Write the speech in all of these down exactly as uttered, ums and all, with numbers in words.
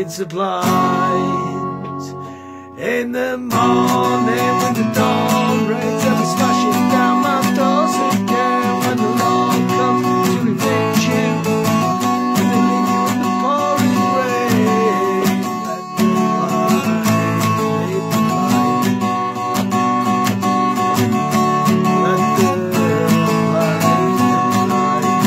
leads the blind. In the morning when the dawn rains, I'll be smashing down my doors again. When the Lord comes to evict you, and they leave you in the pouring rain. Let the blind lead the blind. Let the blind lead the blind.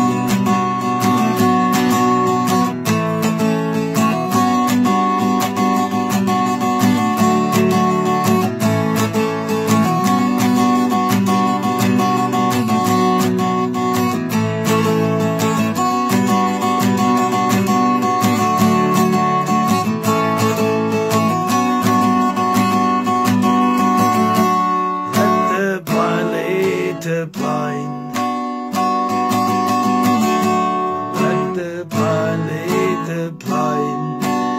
The blind, let the blind lead the blind,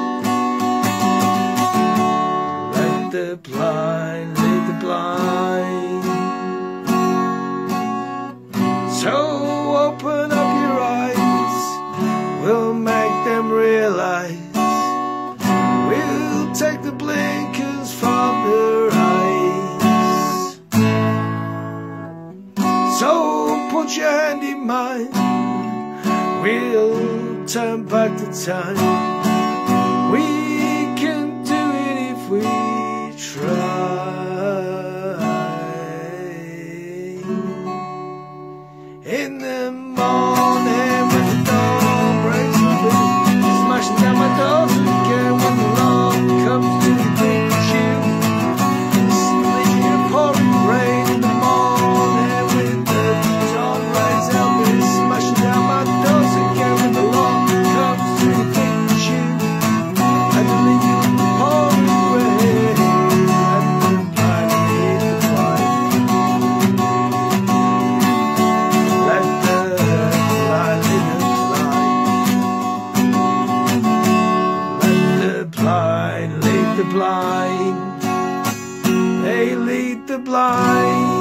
let the blind lead the blind. So open up your eyes, we'll make them realize, we'll take the blinkers from their eyes. So put your hand in mine, we'll turn back the time. We can do it if we try. In the morning when the dawn breaks through, smashing down my doors again. When the Lord comes to evict you, leave you in pouring rain. In the morning with the dawn rays, I'll be smashing down my doors again. When the Lord comes to evict you, and to leave you in the pouring rain. Let the blind lead the blind. Let the blind lead the blind. Let the blind lead the blind. They lead the blind.